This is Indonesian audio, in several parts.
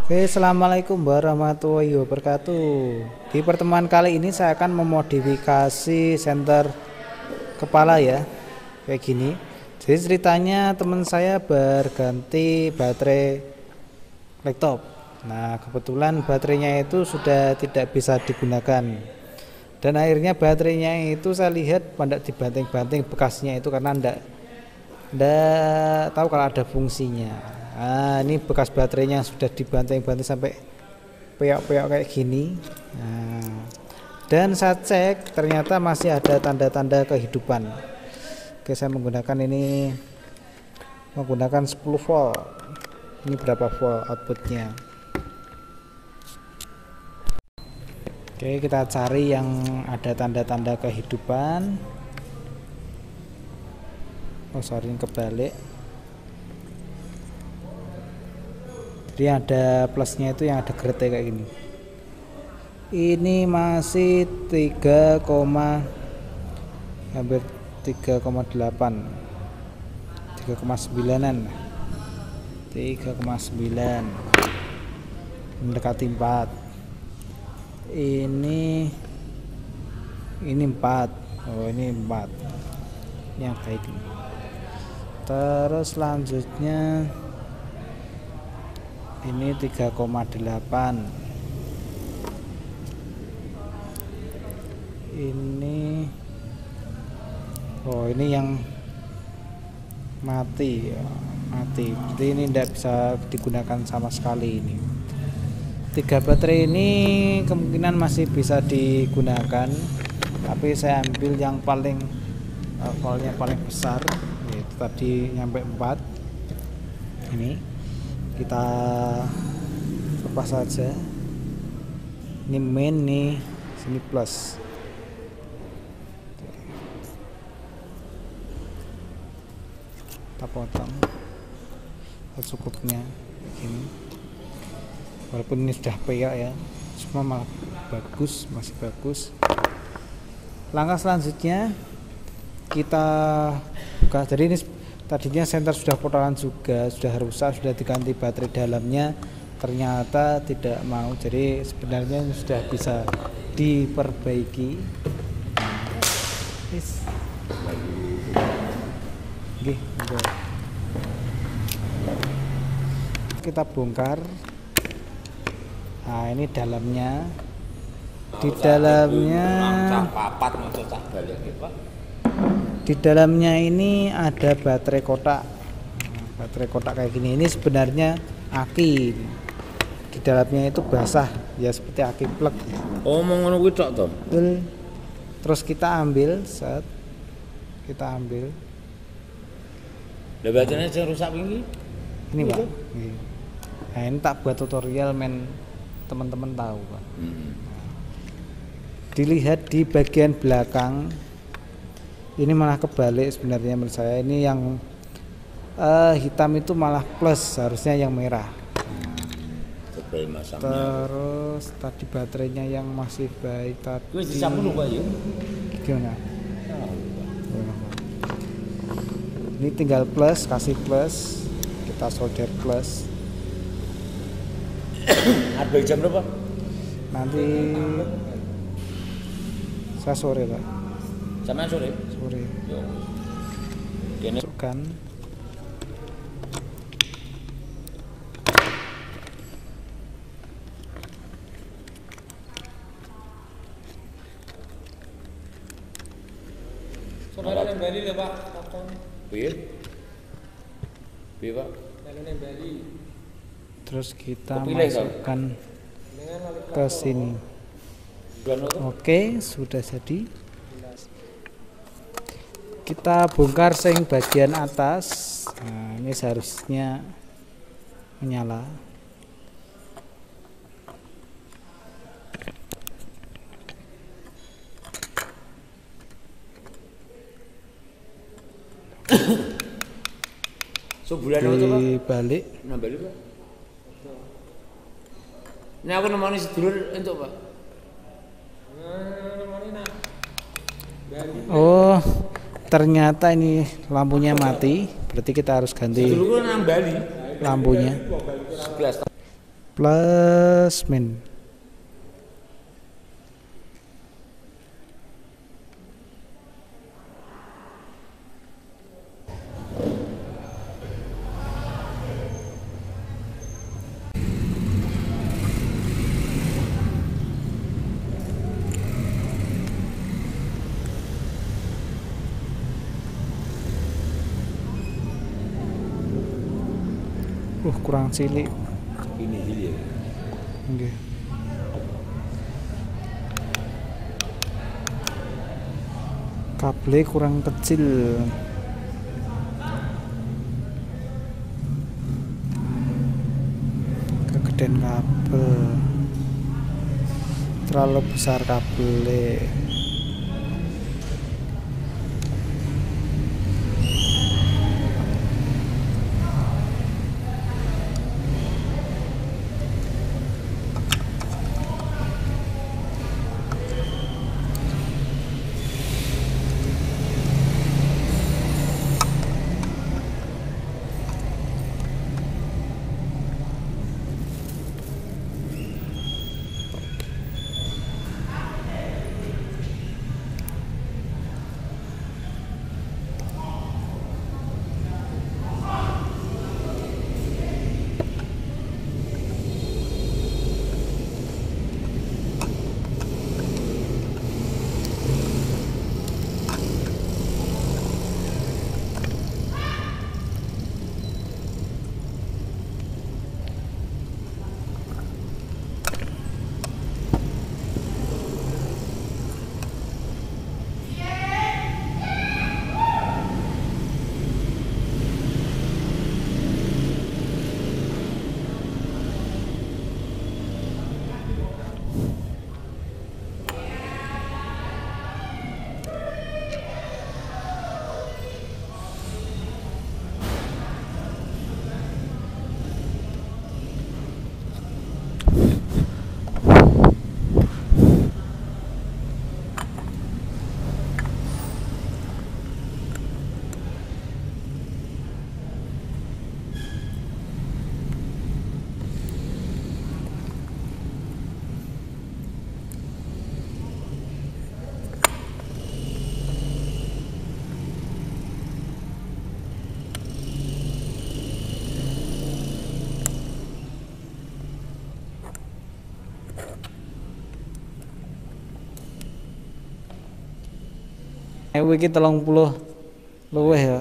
Oke, assalamualaikum warahmatullahi wabarakatuh. Di pertemuan kali ini saya akan memodifikasi senter kepala ya, kayak gini. Jadi ceritanya teman saya berganti baterai laptop. Nah, kebetulan baterainya itu sudah tidak bisa digunakan. Dan akhirnya baterainya itu saya lihat pada dibanting-banting bekasnya itu karena ndak tahu kalau ada fungsinya. Nah, ini bekas baterainya sudah dibanting-banting sampai peok-peok kayak gini. Nah, dan saya cek ternyata masih ada tanda-tanda kehidupan. Oke, saya menggunakan 10 volt. Ini berapa volt outputnya? Oke, kita cari yang ada tanda-tanda kehidupan. Oh, sorry, kebalik. Jadi ada plusnya itu yang ada grade kayak gini. Ini masih hampir 3,8, 3,9an, 3,9, mendekati 4. Ini 4. Oh, ini 4 yang baik. Terus selanjutnya ini 3,8. Ini ini yang mati ya, mati. Jadi ini tidak bisa digunakan sama sekali ini. 3 baterai ini kemungkinan masih bisa digunakan, tapi saya ambil yang paling voltnya paling besar, yaitu tadi nyampe 4. Ini kita lepas saja. Ini main nih, sini plus. Kita potong secukupnya ini. Walaupun ini sudah peak ya, semua malah bagus, masih bagus. Langkah selanjutnya kita buka. Jadi ini tadinya senter sudah potongan juga, sudah rusak, sudah diganti baterai dalamnya, ternyata tidak mau. Jadi sebenarnya sudah bisa diperbaiki. Kita bongkar. Nah, ini dalamnya. Di dalamnya ini ada baterai kotak. Baterai kotak kayak gini. Ini sebenarnya aki. Di dalamnya itu basah, ya seperti aki plug. Oh, mau ngono kuwi tok to. Terus kita ambil, kita ambil. Lah baterainya sing rusak wingi. Ini, Pak. Nah, ini tak buat tutorial teman-teman tahu, Pak. Dilihat di bagian belakang. Ini malah kebalik sebenarnya menurut saya. Ini yang hitam itu malah plus, harusnya yang merah. Terus tadi baterainya yang masih baik tadi. Wis disambung Pak ya. Gimana? Ini tinggal plus, kasih plus. Kita solder plus. Ada jam berapa? Nanti saya sore, Pak. Sampai sore. Sore. Yo. Kene Kan. Saudara Bali lho Pak, kapan? piye? Piye, Pak? Dalane Bali. Terus kita Kepilih, masukkan ke sini. Oke, sudah jadi. Kita bongkar sing bagian atas. Nah, ini seharusnya menyala. Sebulan itu, Pak. Dibalik. Nambah Pak. Ini aku nemoni sedulur entuk, Pak. Oh, ternyata ini lampunya mati, berarti kita harus ganti Sedulurku nang Bali. lampunya. 11 tahun. plus min. Kurang cilik. Ini dia. Nggih. Kabel kurang kecil. Kegedean kabel. Terlalu besar kabel. Iki 30 luwih ya.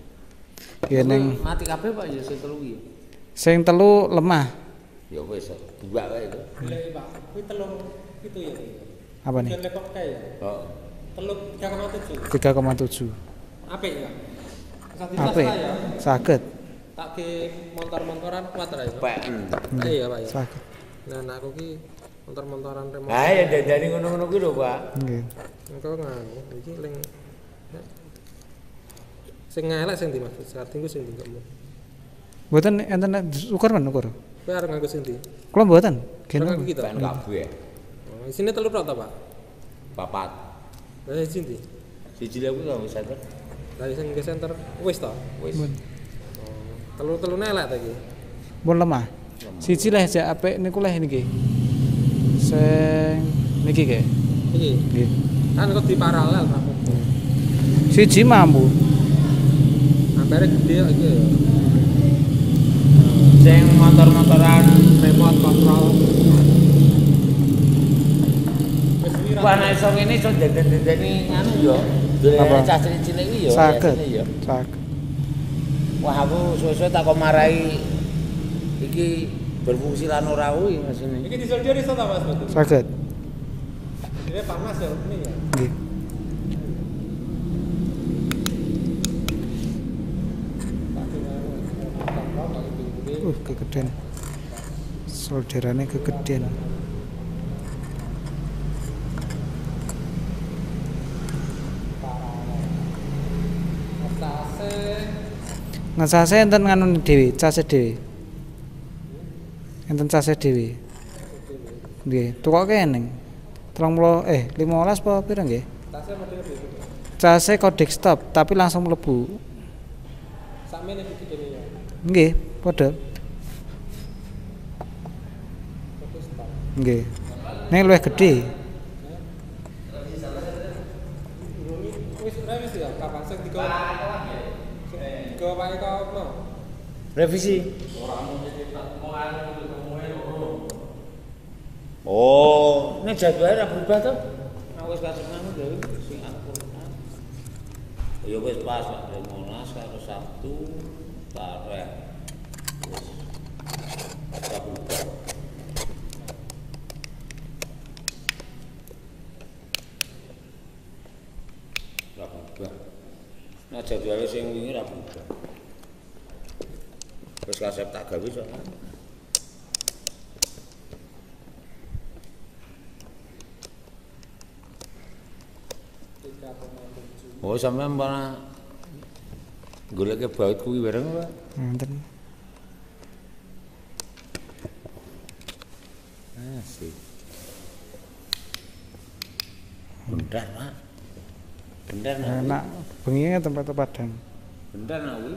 Ya ning Mati kabeh Pak ya sing telu iki. sing telu lemah. Ya wis, dua wae itu. Lek Pak, kuwi telung itu ya. Apa nih? Jan lepok kae ya. Heeh. Telung 3,7. 3,7. Apik ya. Apik. Ya. Saged. Tak ke motor-motoran kuat ra ya. PN. Iya Pak ya. Saged. Nah, aku ki motor-motoran remote. Ha ya dadane ngono-ngono kuwi lho, Pak. Nggih. Engko nganu iki ling sing ngelek sing ndi Mas? Starting ku sing ndi kok. Mboten enten ukur men ukur. Kowe arep nganggo sing ndi? Kula mboten. Kena Kene iki to. PN kabeh. Oh, isine telu tok ta, Pak? Papat. Lah sing ndi? Siji lha kuwi kok center. Lah sing ke center wis to. Wis. Mun Telu-telu elek ta iki. mun lemah. Siji leh jak apik niku leh niki. Sing niki nggih. Iki. Nggih. Kan kok di paralel ta. Siji mampu. Ampere gede kok iki. Sing motor-motoran Remote control. Wis wira. Wah, nek iso ngene iso dadan-dadani nganu yo. Apa? Dolane cah cilik iki yo. Saged. biasane yo. Saged. Wah, aku suwe-suwe tak kok marai iki berfungsi lan ora kuwi masine. Iki disolder iso ta Mas betul. Saged. Jadi panas ya ini ya. Nggih. Kegedean. Solderannya kegedean. Ngesase enten nganu dhewe, case dhewe. Enten case dhewe. Nggih, tukoke ning 15 apa pira nggih? Case kodek stop tapi langsung mlebu. Sakmene iki dene ya. Nggih, padha. Nggih. Ning luwih gedhe. Wis revisi ya kapan sing digawa wae kok Revisi. Oh, ini jadwalnya berubah tuh. Nah, wis kasih ngono dhewe sing Al-Qur'an. Ya wis pas dari Monas karo Sabtu tareh. Wis berubah. Ora berubah. Nah, jadwalnya sing wingi ora berubah. Wis kasep tak gawe soalnya. Oh, sampean mana golek baut kuwi bareng, Pak? Ngoten. Asik. Bener, Pak. Bener, Nak. Enak. Bengi tempat padang. Bener, Nak kuwi.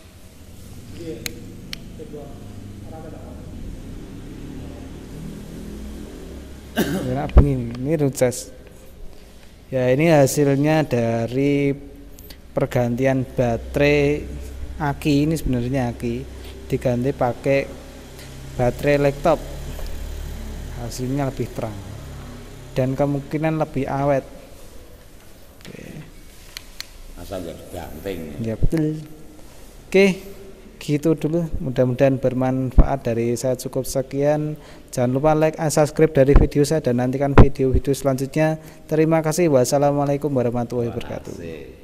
Enak bengi ini rujas. Ya ini hasilnya dari pergantian baterai aki ini sebenarnya aki diganti pakai baterai laptop. Hasilnya lebih terang dan kemungkinan lebih awet. Oke. Asal enggak diganting. Ya betul. Oke, gitu dulu. Mudah-mudahan bermanfaat dari saya. Cukup sekian. Jangan lupa like dan subscribe dari video saya dan nantikan video-video selanjutnya. Terima kasih. Wassalamualaikum warahmatullahi wabarakatuh.